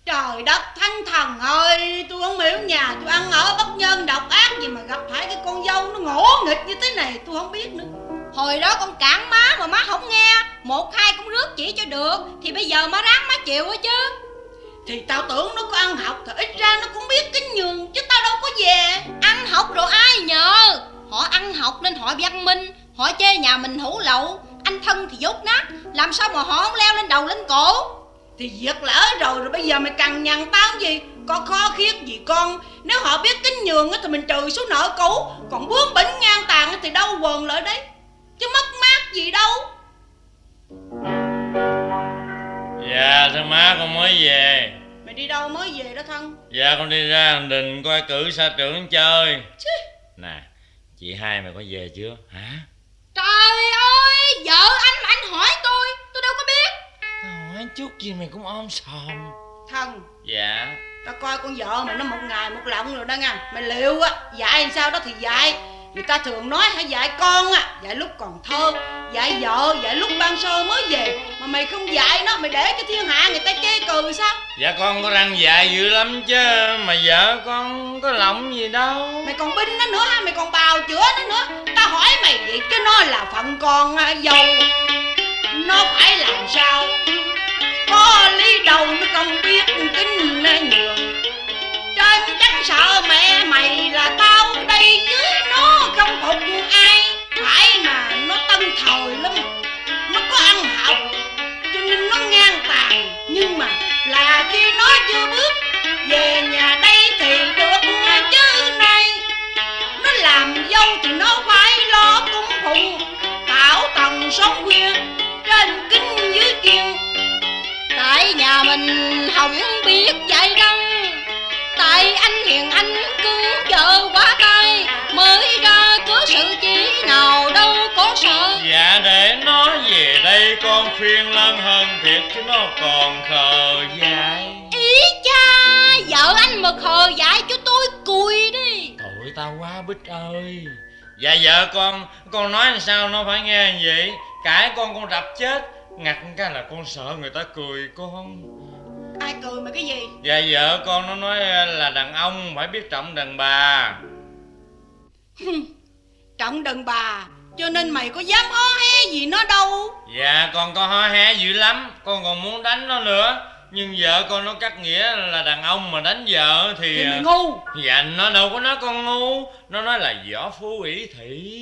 Trời đất thánh thần ơi, tôi không hiểu nhà tôi ăn ở bất nhân độc ác gì mà gặp phải cái con dâu nó ngỗ nghịch như thế này, tôi không biết nữa. Hồi đó con cản má mà má không nghe, một hai cũng rước chỉ cho được, thì bây giờ má ráng má chịu á chứ. Thì tao tưởng nó có ăn học thì ít ra nó cũng biết kính nhường, chứ tao đâu có về. Ăn học rồi ai nhờ. Họ ăn học nên họ văn minh. Họ chê nhà mình hủ lậu, anh thân thì dốt nát, làm sao mà họ không leo lên đầu lên cổ. Thì việc lỡ rồi bây giờ mày cằn nhằn tao gì? Có khó khiết gì con. Nếu họ biết kính nhường thì mình trừ số nợ cũ, còn bướng bỉnh ngang tàn thì đâu quần lại đấy, chứ mất mát gì đâu. Dạ thưa má, con mới về. Mày đi đâu mới về đó thân? Dạ con đi ra Hành Đình coi cử xã trưởng chơi. Nè, chị hai mày có về chưa hả? Trời ơi, vợ anh mà anh hỏi tôi đâu có biết. Tao hỏi chút gì mày cũng om sòm. Thân. Dạ. Tao coi con vợ mày nó một ngày một lộng rồi đó nha. Mày liệu á, dạy làm sao đó thì dạy. Người ta thường nói hãy dạy con á, dạy lúc còn thơ, dạy vợ, dạy lúc ban sơ mới về. Mà mày không dạy nó, mày để cho thiên hạ người ta chê cười sao? Dạ con có răng dài dữ lắm chứ, mà vợ con có lộng gì đâu. Mày còn binh nó nữa ha, mày còn bào chữa nó nữa. Tao hỏi mày vậy chứ nó là phận con dâu, nó phải làm sao? Có lý đâu nó không biết kính nhường. Trên tránh sợ mẹ mày là tao đây, dưới nó không phục ai. Phải mà nó tân thời lắm, nó có ăn học cho nên nó ngang tàn. Nhưng mà là khi nó chưa bước về nhà đây thì được chứ này. Nó làm dâu thì nó phải lo cúng phụng, tạo tầng sống khuya trên kính dưới kiên. Tại nhà mình không biết dạy răng, tại anh hiền anh cưng vợ quá tay, mới ra cớ sự chỉ nào đâu có sợ. Dạ để nó về đây con phiền lân hơn thiệt, chứ nó còn khờ dại. Ý cha, vợ anh mà khờ dại cho tôi cùi đi. Tội tao quá Bích ơi. Dạ vợ con nói làm sao nó phải nghe như vậy. Cãi con đập chết. Ngặt cái là con sợ người ta cười con. Ai cười mà cái gì? Dạ vợ con nó nói là đàn ông phải biết trọng đàn bà. Trọng đàn bà, cho nên mày có dám hó hé gì nó đâu. Dạ con có hó hé dữ lắm, con còn muốn đánh nó nữa. Nhưng vợ con nó cắt nghĩa là đàn ông mà đánh vợ thì mày ngu. Dạ nó đâu có nói con ngu, nó nói là võ phú ủy thị.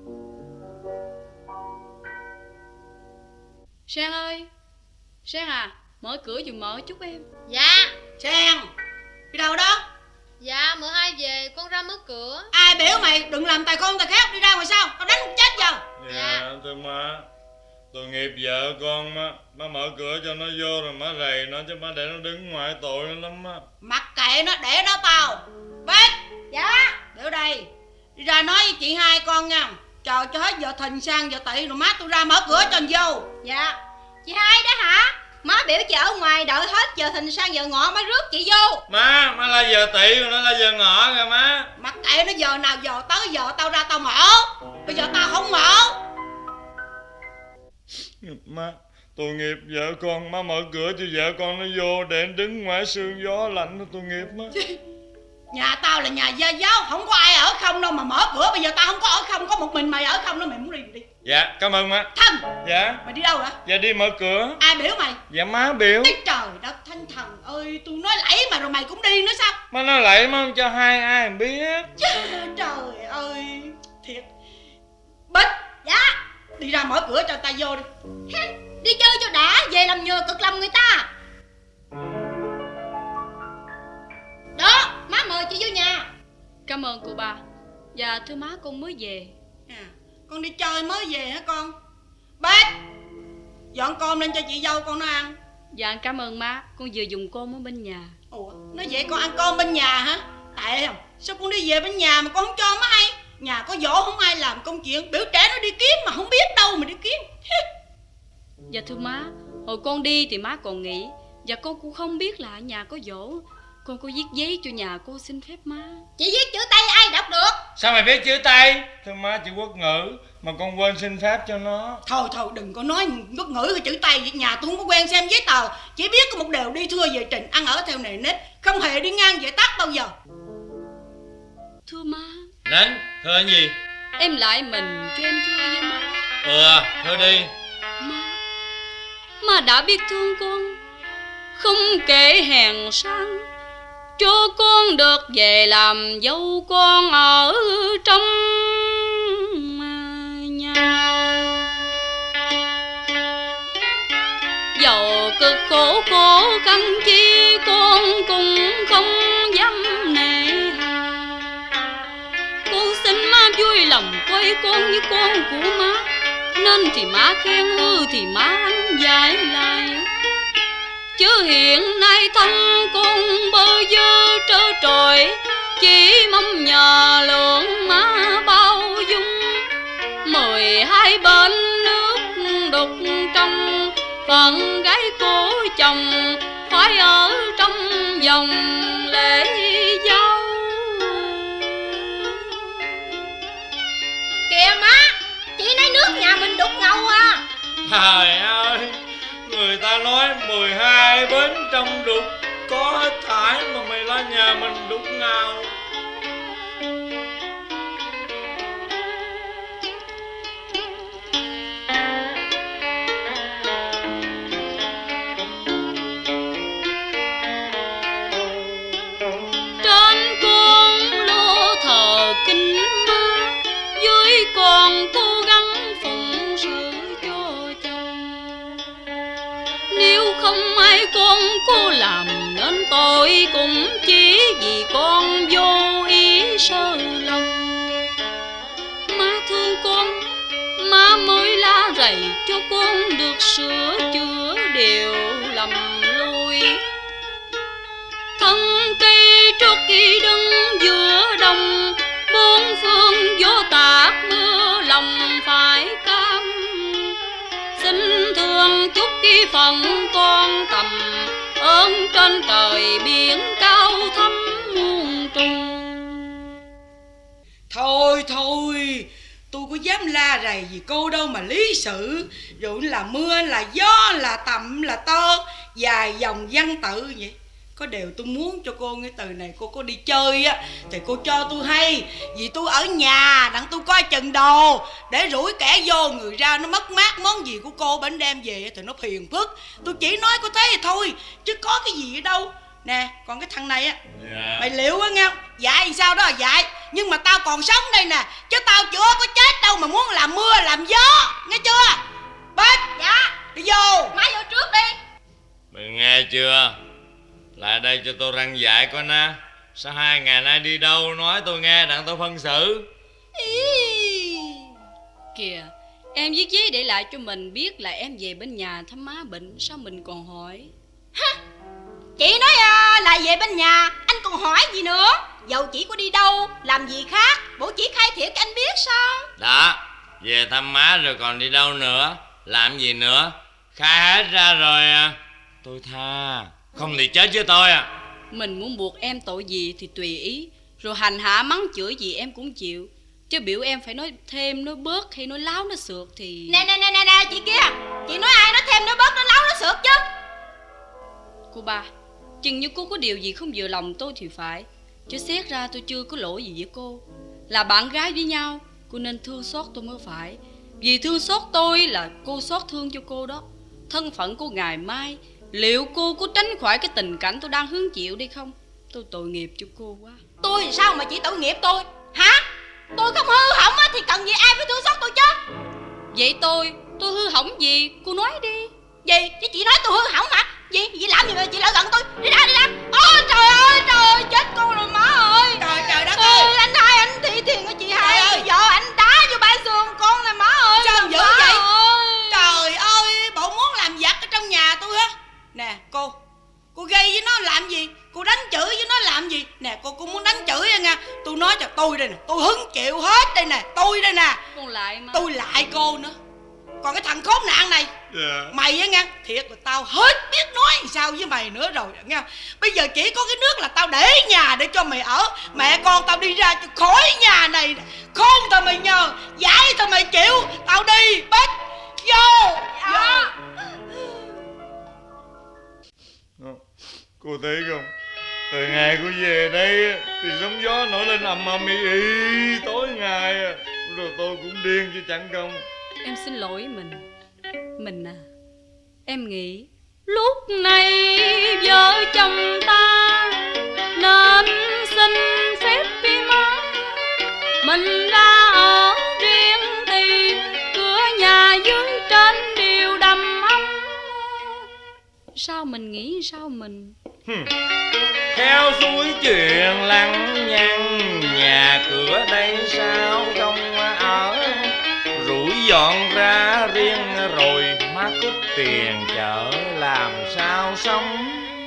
Sen ơi, Sen à, mở cửa giùm mợ chút em. Dạ. Sen, đi đâu đó? Dạ, mợ hai về, con ra mở cửa. Ai biểu mày đừng làm tài con tài khác, đi ra ngoài sau, tao đánh chết giờ. Dạ thưa má, tội nghiệp vợ con má mở cửa cho nó vô rồi má rầy nó, chứ má để nó đứng ngoài tội nó lắm á. Mặc kệ nó, để đó tao. Bác. Dạ. Để ở đây, đi ra nói với chị hai con nha. Chờ cho hết giờ thìn sang giờ tỵ rồi má tôi ra mở cửa cho anh vô. Dạ. Chị hai đó hả? Má biểu chị ở ngoài đợi hết giờ thìn sang giờ ngọ má rước chị vô. Má là giờ tỵ rồi, nó là giờ ngọ rồi má. Mặc kệ nó giờ nào giờ tới giờ tao ra tao mở. Bây giờ tao không mở. Má, tội nghiệp vợ con, má mở cửa cho vợ con nó vô để đứng ngoài sương gió lạnh, nó tội nghiệp má. Nhà tao là nhà gia giáo, không có ai ở không đâu mà mở cửa. Bây giờ tao không có ở không, có một mình mày ở không đó, mày muốn đi đi. Dạ cảm ơn má. Thân. Dạ. Mày đi đâu hả? Dạ đi mở cửa. Ai biểu mày? Dạ má biểu. Ê, trời đất thánh thần ơi, tôi nói lẫy mà rồi mày cũng đi nữa sao? Má nói lại má không cho ai biết. Trời ơi, thiệt. Bích. Dạ. Đi ra mở cửa cho ta vô đi. Đi chơi cho đã, về làm nhờ cực lòng người ta. Đó, má mời chị vô nhà. Cảm ơn cô ba. Dạ thưa má, con mới về. Con đi chơi mới về hả con? Bác, dọn cơm lên cho chị dâu con nó ăn. Dạ cảm ơn má, con vừa dùng cơm ở bên nhà. Ủa, nói vậy con ăn cơm bên nhà hả? Tại không? Sao con đi về bên nhà mà con không cho má hay? Nhà có dỗ không ai làm công chuyện, biểu trẻ nó đi kiếm mà không biết đâu mà đi kiếm. Dạ thưa má, hồi con đi thì má còn nghỉ, và con cũng không biết là ở nhà có dỗ. con có viết giấy cho nhà cô xin phép má. Chị viết chữ Tây ai đọc được? Sao mày biết chữ Tây? Thưa má chữ quốc ngữ mà con quên xin phép cho nó. Thôi đừng có nói quốc ngữ hay chữ Tây. Nhà tôi không có quen xem giấy tờ. Chỉ biết có một điều đi thưa về trình, ăn ở theo nề nếp, không hề đi ngang về tắt bao giờ. Thưa má. Đến, thưa anh gì? Em lại mình cho em thưa với má. Thưa đi. Má đã biết thương con, không kể hèn sang, cho con được về làm dâu con ở trong nhà. Dầu cực khổ khăn chi con cũng không dám nề hà. Con xin má vui lòng quay con với con của má, nên thì má khen, hư thì má anh giải lại. Chứ hiện nay thân con bơ vơ trơ trọi, chỉ mong nhờ lượng má bao dung. 12 bên nước đục trong, phận gái của chồng phải ở trong vòng lễ dâu. Kìa má, chị nói nước nhà mình đục ngầu à. Trời ơi, người ta nói 12 bến trong đục có hết thải, mà mày nói nhà mình đục ngầu. Trên con lô thờ kinh má, dưới con cố gắng phụng sự cho chồng. Nếu không ai con cô làm nên tội, cũng chỉ vì con vô ý sơ lòng. Má thương con, má mới lá rầy cho con được sửa chữa điều lầm lỗi. Thân cây trước khi đứng giữa đồng, bốn phương gió tạt mưa lòng phải cam. Xin thương chút cái phần con tầm, ơn trên trời biển cao thăm muôn trùng. Thôi, tôi có dám la rầy gì cô đâu mà lý sự. Rồi là mưa, là gió, là tầm, là tơ, dài dòng văn tự vậy. Có điều tôi muốn cho cô cái từ này, cô có đi chơi á thì cô cho tôi hay. Vì tôi ở nhà đặng tôi coi chừng đồ, để rủi kẻ vô người ra nó mất mát món gì của cô bển đem về thì nó phiền phức. Tôi chỉ nói có thế thì thôi, chứ có cái gì ở đâu. Nè, còn cái thằng này á, mày liệu á nghe không? Dạy thì sao đó là dạy, nhưng mà tao còn sống đây nè, chứ tao chưa có chết đâu mà muốn làm mưa làm gió, nghe chưa? Bết. Dạ. Đi vô. Má vô trước đi. Mày nghe chưa? Lại đây cho tôi răng dạy coi na. Sao 2 ngày nay đi đâu nói tôi nghe đặng tôi phân xử. Kìa, em viết giấy để lại cho mình biết là em về bên nhà thăm má bệnh, sao mình còn hỏi? Ha, chị nói là về bên nhà, anh còn hỏi gì nữa? Dầu chỉ có đi đâu, làm gì khác, bố chỉ khai thiệt cho anh biết sao? Đó, về thăm má rồi còn đi đâu nữa, làm gì nữa, khai hết ra rồi tôi tha. Không thì chết với tôi à. Mình muốn buộc em tội gì thì tùy ý, rồi hành hạ mắng chửi gì em cũng chịu. Chứ biểu em phải nói thêm, nói bớt hay nói láo nói sượt thì... Nè chị kia, chị nói ai nói thêm nói bớt nói láo nói sượt chứ? Cô ba, chừng như cô có điều gì không vừa lòng tôi thì phải. Chứ xét ra tôi chưa có lỗi gì với cô. Là bạn gái với nhau, cô nên thương xót tôi mới phải. Vì thương xót tôi là cô xót thương cho cô đó. Thân phận cô ngày mai, liệu cô có tránh khỏi cái tình cảnh tôi đang hứng chịu đây không? Tôi tội nghiệp cho cô quá. Tôi sao mà chị tội nghiệp tôi? Hả? Tôi không hư hỏng thì cần gì ai phải thương xót tôi chứ? Vậy tôi hư hỏng gì? Cô nói đi. Gì? Chứ chị nói tôi hư hỏng hả? Gì? Chị làm gì mà chị lại gần tôi? Đi ra. Ôi trời ơi, chết cô rồi má ơi. Trời đất ơi. Anh hai anh thị thiền của chị hai ơi. Vợ anh đá vô bãi xương con này má ơi. Sao dữ vậy? Ơi. Trời ơi, bộ muốn làm giặc ở trong nhà tôi á. Nè cô gây với nó làm gì? Cô đánh chửi với nó làm gì? Nè cô muốn đánh chửi ra nha. Tôi nói cho tôi đây nè, tôi hứng chịu hết đây nè, tôi đây nè. Con lại mà. Tôi lại cô nữa. Còn cái thằng khốn nạn này, mày á nghe, thiệt là tao hết biết nói sao với mày nữa rồi nghe. Bây giờ chỉ có cái nước là tao để nhà để cho mày ở. Mẹ con tao đi ra cho khỏi nhà này. Khôn tao mày nhờ, dạy tao mày chịu. Tao đi, Bích. Vô. Cô thấy không, từ ngày cô về đây thì sóng gió nổi lên ầm ầm ĩ ĩ tối ngày, rồi tôi cũng điên chứ chẳng không. Em xin lỗi mình à. Em nghĩ lúc này vợ chồng ta nên xin phép đi má. Mình ra ở riêng thì cửa nhà dưới trên đều đầm ấm. Sao mình nghĩ sao mình Theo suối chuyện lăng nhăng, nhà cửa đây sao không ở. Rủi dọn ra riêng rồi má cút tiền chợ làm sao sống.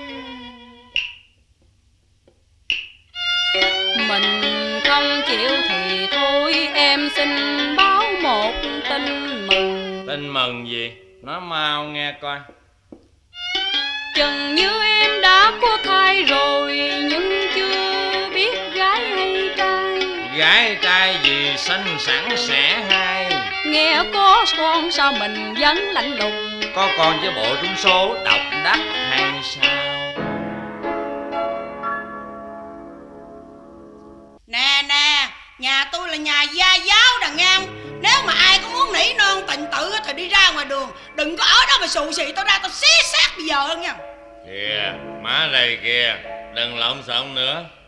mình không chịu thì thôi. Em xin báo một tin mừng. Tin mừng gì? Nói mau nghe coi. Chừng như em đã có thai rồi, nhưng chưa biết gái hay trai. Gái trai gì xanh sẵn sẽ hai. Nghe có con sao mình vẫn lạnh lùng. Có con chứ bộ trúng số độc đắc hay sao? Nè, nhà tôi là nhà gia giáo đà nghe. Nếu mà ai có muốn nỉ non tình tự thì đi ra ngoài đường, đừng có ở đó mà xù xì tao ra tao xé xác bây giờ nha. Kìa, má đây kìa, đừng lộn xộn nữa.